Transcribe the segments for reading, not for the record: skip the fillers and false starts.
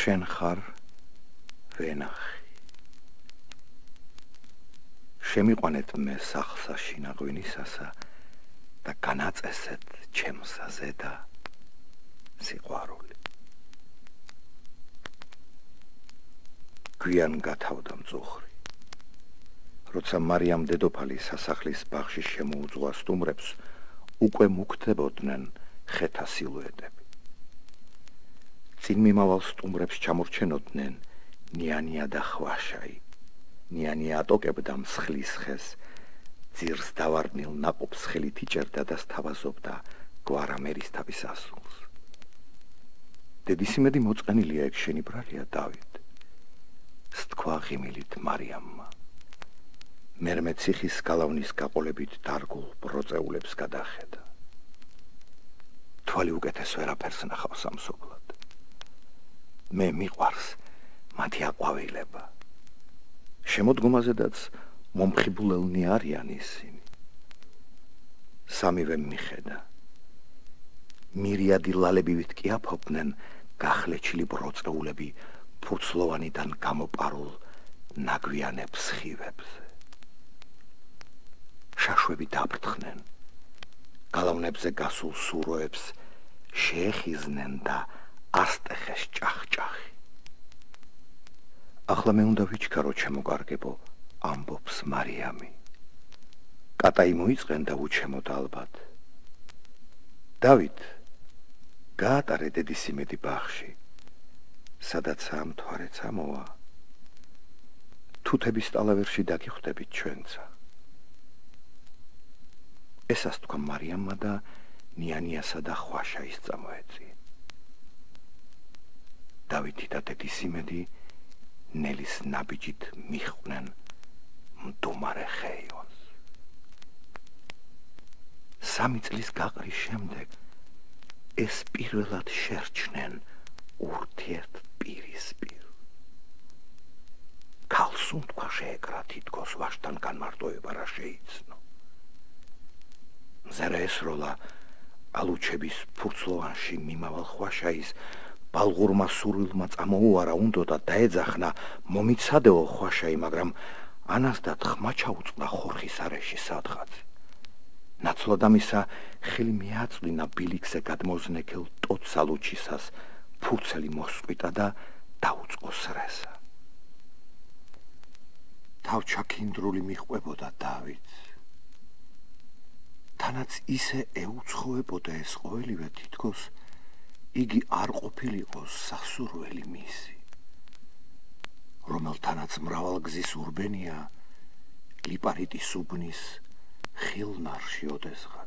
შენ ხარ ვენახი შემიყვანეთ მე სახლსა შინაღვინისასა და განაწესეთ ჩემსა ზედა სიყვარული გვიან გათავდა მწუხრი როცა მარიამ დედოფალი სასახლის ბაღში შემოუძღვა სტუმრებს უკვე მუქდებოდნენ ხეთა სილუეტები წინ მიმავალ სტუმრებს ჩამორჩენოდნენ ნიანია და ხვაშაი ნიანია ატოკებდა მსხლის ხეს ძირს დავარდნილ ნაყოფს ხელით იჭერდა და სთავაზობდა გვარამერისთავის ასულს დედისიმედი მოწყენილია ეგ შენი ბრალია დავით სთქვა ღიმილით მარიამმა მერმე ციხის გალავნის გაყოლებით დარგულ ბროწეულებს გადახედა თვალი უკეთეს ვერაფერს ნახავს სამსობლად მე მიყვარს მათი აყვავილება შემოდგომაზედაც მომხიბულელნი არიან ისინი სამივე მიხედა მირიადი ლალებივით კი აფობდნენ გახლეჩილი ბროწეულები ფუცლოვანიდან გამოპარულ ნაგვიანებ სხივებზე შაშვები დაფრთხნენ გალავნებზე გასულ სუროებს შეეხიზნენ და ასტეხეს ჭახჭახი ახლა მე უნდა ვიჩქარო ჩემო კარგებო ამბობს მარიამი კატაი მოიწყენ და უჩემოთ ალბათ დავით გაატარე დედისიმედი ბაღში სადაც ამ თვარეც ამოვა თუთების ტალავერში დაგიხვდებით ჩვენცა ესას თქვა მარიამმა და ნიანიასა და ხვაშაის წამოეწია დავითი და დედისიმედი ნელის ნაბიჯით მიხვდნენ მდუმარე ხეივანს სამი წლის გაყრის შემდეგ ეს პირველად შერჩნენ ურთიერთ პირისპირ ქალს უთქვა შეეკრა თითქოს ვაშთან განმარტოება რა შეიცნო მზერა ესროლა ალუჩების ფურცლოვანში მიმავალ ხვაშაის ბალღურმა სურვილმა წამოუარა უნდა და დაეძახნა მომიცადეო ხვაშაი მაგრამ ანასდად ხმა ჩაუწყდა ხორხის არეში სადღაც ნაცვლად ამისა ხელი მიაწვლინა ბილიქზე გადმოზნექილ ტოტს ალუჩისას ფურცელი მოსყვიტა და დაუწყო სრესა თავჩაქინდრული მიჰყვებოდა დავითს თანაც ისე ეუცხოებოდა ეს ყოველივე თითქოს იგი არ ყოფილიყო სასურველი მისი რომელთანაც მრავალგზის ურბენია ლიპარიტის უბნის ხილნარში ოდესღაც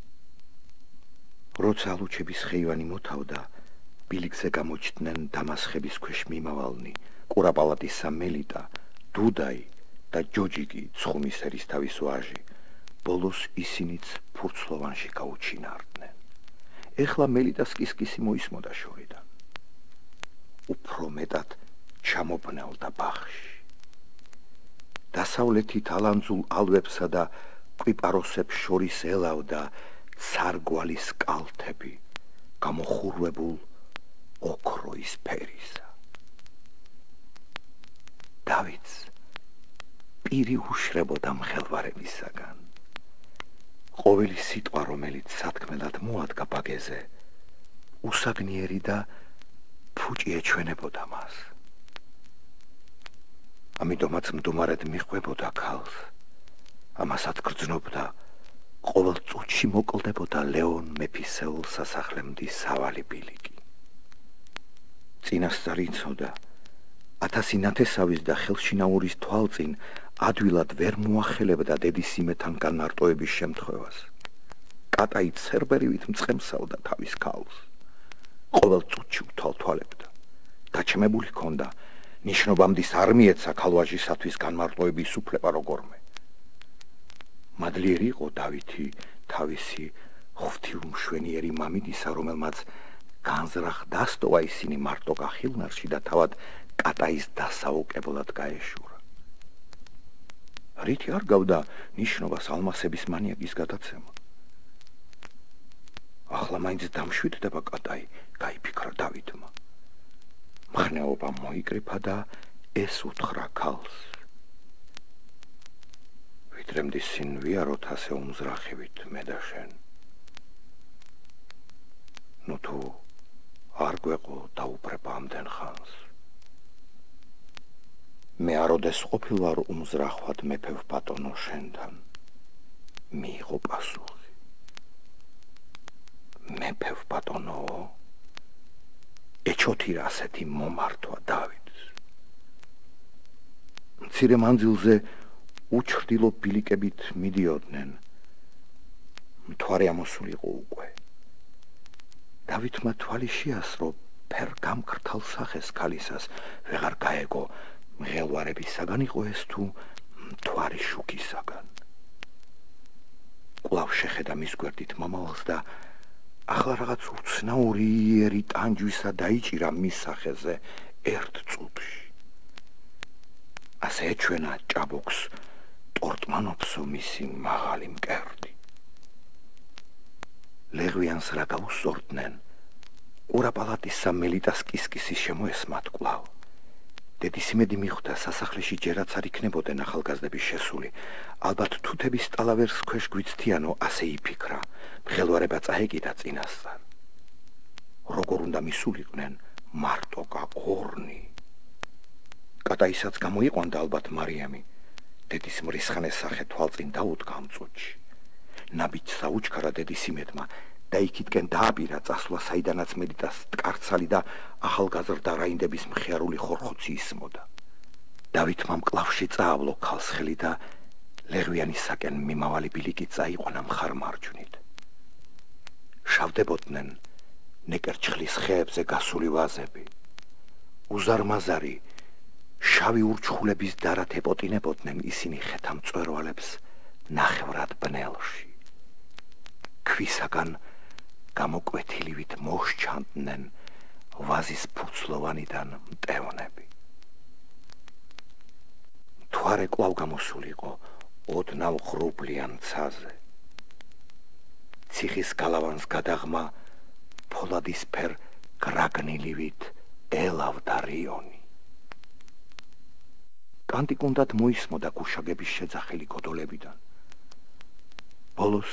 როცა ალუჩების ხეივანი მოთავდა ბილიქზე გამოჩნდნენ დამასხების ქვეშ მიმავალნი კურაპალატისა მელიტა დუდაი და ჯოჯიკი ცხუმის ერისთავის ვაჟი ბოლოს ისინიც ფურცლოვანში გაუჩინარდნენ ეხლა მელიტას კისკისი მოისმოდა შორიდან უფრო მეტად ჩამობნელდა ბაღში დასავლეთით ალანძულ ალვებსა და კვიპაროსებს შორის ელავდა ცარგვალის კალთები გამოხურვებულ ოქროის ფერისა დავითს პირი უშრებოდა მხელვარებისაგან ყოველი სიტყვა რომელიც სათქმელად მოადგა ბაგეზე უსაგნიერი და ფუჭი ეჩვენებოდა მას ამიტომაც მდუმარედ მიჰყვებოდა ქალს ამასაც გრძნობდა ყოველ წუთში მოკლდებოდა ლეონ მეფისეულ სასახლემდე სავალი ბილიკი წინასწარ იცოდა 1000 ნათესავის და ხელშინაურის თვალწინ ადვილად ვერ მოახელებდა დედისიმეთან განმარტოების შემთხვევას კატაი ცერბერივით მწყემსავდა თავის ქალს ყოველ წუთში უთვალთვალებდა დაჩმებული ჰქონდა ნიშნობამდის არ მიეცა ქალვაჟისათვის განმარტოების უფლება როგორმე მადლიერი იყო დავითი თავისი ღვთილმშვენიერი მამიდისა რომელმაც განზრახ დასტოვა ისინი მარტო გახილნარში და თავად კატაის დასაუკებლად გაეშურა რითი არ გავდა ნიშნობას ალმასების მანიაკის გადაცემა ახლა მაინც დამშვიდდება კატაი გაიფიქრა დავითმა მხნეობა მოიკრიფა და ეს უთხრა ქალს: ვიდრემდე სინ ვიაროთ ასე უმზრახივით მე და შენ. ნუ თუ არ გვეყო დაუბრება ამდენ ხანს. მე აროდეს ყოფილვარ უმზრახვად მეფევ ბატონო შენთან. მიიღო პასუხი: მეფევ ბატონო, ეჩოთი ასეთი მომართვა დავიდს. მცირე მანძილზე უჩრდილო ბილიკებით მიდიოდნენ. მთვარე ამოსულიყო უკვე. დავითმა თვალი შეასრო ფერ გამკრთალ სახეს ქალისას ვეღარ გაეგო მღელვარებისაგან იყო ეს თუ მთვარი შუქისაგან. კვლავ შეხედა მის გვერდით მომავალს და ახლა რაღაც უცნაური იერი ტანჯვისა დაიჭირა მის სახეზე ერთ წუთში. ასე ეჩვენა ჭაბუკს ტორტმანოფსო მისი მაღალი მკერდი. ლეღვიანს რა გაუსწორდნენ, ყურაპალატისა მელიტას კისკისის შემოესმათ კვლავ. დედისიმედი მიხვდა სასახლეში ჯერაც არ იქნებოდნენ ახალგაზრდების შესული. ალბათ თუთების ტალავერს ქვეშ გვიცთიანო, ასე იფიქრა. მღელვარება წაეკიდა წინასწარ. როგორ უნდა მისულიყვნენ მარტოკა ორნი. კატაისაც გამოიყვანდა ალბათ მარიამი. დედის მრისხანეს სახე თვალწინ დაუდგა ამ წუთში. ნაბიჯ საუჩქარა დედისიმედმა და იქითკენ დააბირა წასვლა, საიდანაც მელიტას ტკარცალი და ახალგაზრდა რაინდების მხიარული ხორხოცი ისმოდა. დავითმა მკლავში წაავლო ქალს ხელი და ლეღვიანისაკენ მიმავალი ბილიკი წაიყვანა მხარმარჯვნით. შავდებოდნენ ნეკერჩხლის ხეებზე გასული ვაზები. უზარმაზარი შავი ურჩხულების დარად ეპოტინებოდნენ ისინი ხეთა მწვერვალებს ნახევრად ბნელში. ქვისაგან გამოკვეთილივით მოშჩანდნენ ვაზის ფუცლოვანიდან მტევნები. მთვარე კვლავ გამოსულიყო ოდნავ ღრუბლიან ცაზე. ციხის გალავანს გადაღმა ფოლადისფერ გრაგნილივით ელავდა რიონი. კანტიკუნდად მოისმოდა გუშაგების შეძახილი კოდოლებიდან. ბოლოს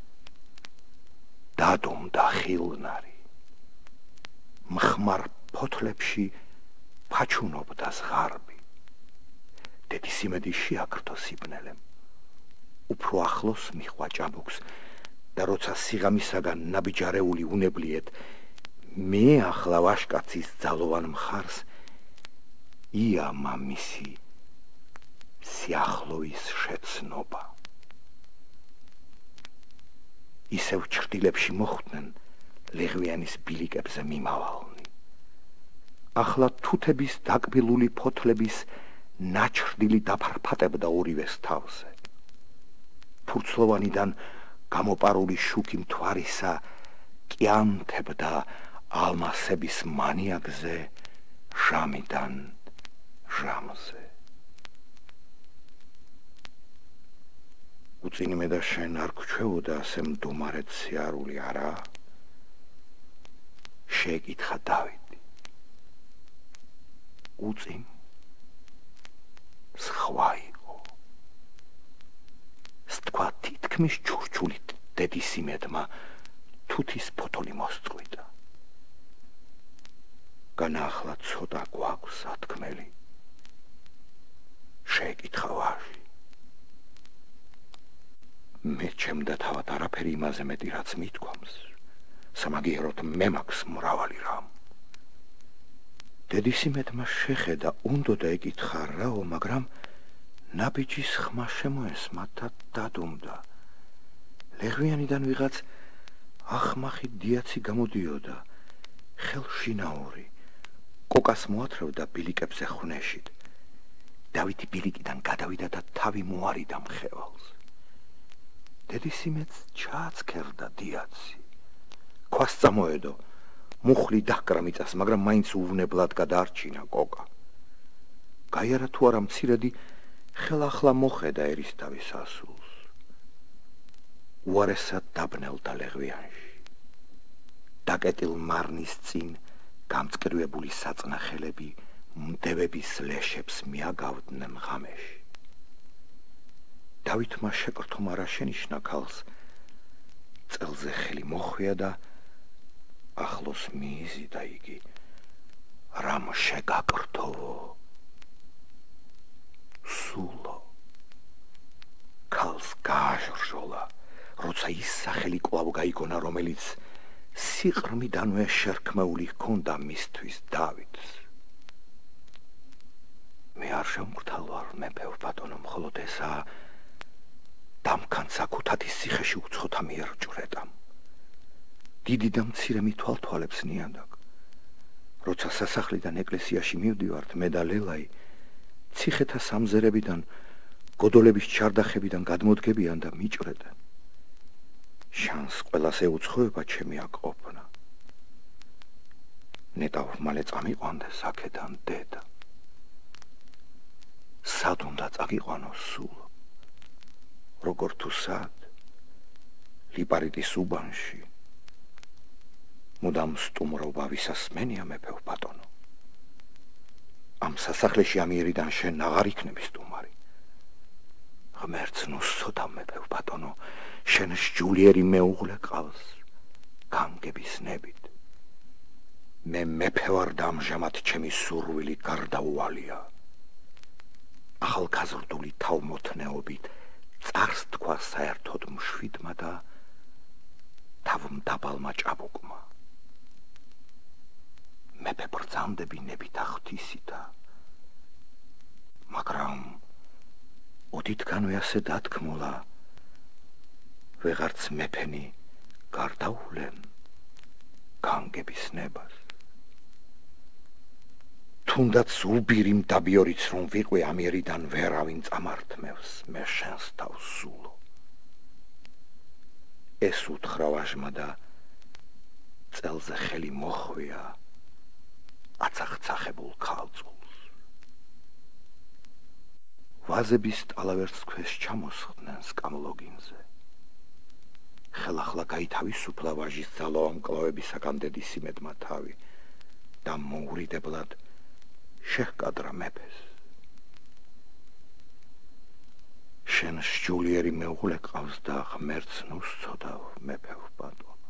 დადუმდა ხილნარი. მხმარ ფოთლებში ფაჩუნობდა ზღარბი. დედისიმედი შეაქრთო სიბნელემ. უფრო ახლოს მიჰყვა ჭაბუკს და როცა სიღამისაგან ნაბიჯარეული უნებლიეთ მე ახლა ვაშკაცის ძალოვან მხარს იამა მისი სიახლოვის შეცნობა. ისევ ჩრდილებში მოხვდნენ ლეღვიანის ბილიკებზე მიმავალნი. ახლა თუთების დაკბილული ფოთლების ნაჩრდილი დაფარფატებდა ორივეს თავზე. ფურცლოვანიდან გამოპარული შუქი მთვარისა კიანთებდა ალმასების მანიაგზე ჟამიდან ჟამზე. უწინი მე და შენ არ გვჩვეოდა ასე მდუმარეთ სიარული არა? შეეკითხა დავიდი. უწინ სხვა იყო. სთქვა თითქმის ჩურჩულით დედისიმედმა თუთის ფოთოლი მოსწყვიტა. განაახლა ცოტა გვაქვს სათქმელი. შეეკითხა ვაჟი. მე ჩემდა თავად არაფერი იმაზე მეტი რაც მithქვამს. სამაგიეროდ მე მაქვს მრავალი რამ. დედისიმედმა შეხედა უნდოდა ეკითხა რაო, მაგრამ ნაბიჯის ხმა შემოესმა და დადუმდა. ლეღვიანიდან ვიღაც ახმახი დიაცი გამოდიოდა, ხელშინაური. კოკას მოათრევდა ბილიკებზე ხვნეშით. დავითი ბილიკიდან გადავიდა და თავი მოარიდა მხევალს. დედისიმედს ჩააცქერდა დიაცი. ქვას წამოედო, მუხლი დაჰკრა მიწას, მაგრამ მაინც უვნებლად გადაარჩინა კოკა. გაიარა თუ არა მცირედი, ხელახლა მოხედა ერისთავის ასულს. უარესად დაბნელდა ლეღვიანში. დაკეტილ მარნის წინ გამწკრივებული საწნახელები მდევების ლეშებს მიაგავდნენ ღამეში. დავითმა შეკრთომა რა შენიშნა ქალს, წელზე ხელი მოხვია და ახლოს მიიზიდა იგი. რამ შეგაკრთოვო? სულო. ქალს გააჟრჟოლა, როცა ის სახელი კვლავ გაიგონა, რომელიც სიყრმიდანვე შერქმეული ჰქონდა მისთვის დავითს. მე არ შემგრთალვარ, მეფე ბატონო, მხოლოდ ესაა დამქანცა ქუთათის ციხეში უცხოთა მიერ ჭვრეტამ. დიდი და მცირე მithვალთვალებს ნიადაგ. როცა სასახლიდან ეკლესიაში მივდივართ, მე და ლელაი ციხეთა სამზერებიდან, გოდოლების ჩარდახებიდან გადმოდგებიან და მიჭრედან. შანს ყველას ეუცხოება ჩემი აკყოფნა. ნეტავ მალე წამიყვანდეს აქედან დედა. სად უნდა წაგიყვანოს სულ? როგორ თუ სად? ლიპარიტის უბანში. მუდამ სტუმრობა ვისასმენია მეფე ბატონო. ამ სასახლეში ამიერიდან შენ აღარ იქნები სტუმარი. ღმერთს ნუსწოდა მეფე ბატონო, შენ სჯულიერი მეუღლე ყავს, განგების ნებით. მე მეფე ვარ და ამჟამად ჩემი სურვილი გარდაუვალია. ახალგაზრდული თავმოთნეობით წარს თქვა საერთოდ მშვიდმა და თავმდაბალმა ჭაბუკმა. მეფე ბრძანდები ნებით ახთისიდა, მაგრამ ოდითგანვე ასე დათქმულა, ვეღარც მეფენი გარდაუვლენ განგების ნებას. თუნდაც უბირი მდაბიორიც რომ ვიყვე, ამიერიდან ვერავინ წამართმევს მე შენს თავს სულო. ეს უთხრა ვაჟმა და წელზე ხელი მოხვია აცახცახებულ ქალწულს. ვაზების ტალავერს ქვეშ ჩამოსხდნენ სკამლოგინზე. ხელახლა გაითავისუფლა ვაჟის ძალოვან მკლავებისაგან დედისიმედმა თავი და მოურიდებლად შეჰკადრა მეფეს. შენ სჯულიერი მეუღლე ყავს და ღმერთს ნუსწოდავ მეფე ბატონო.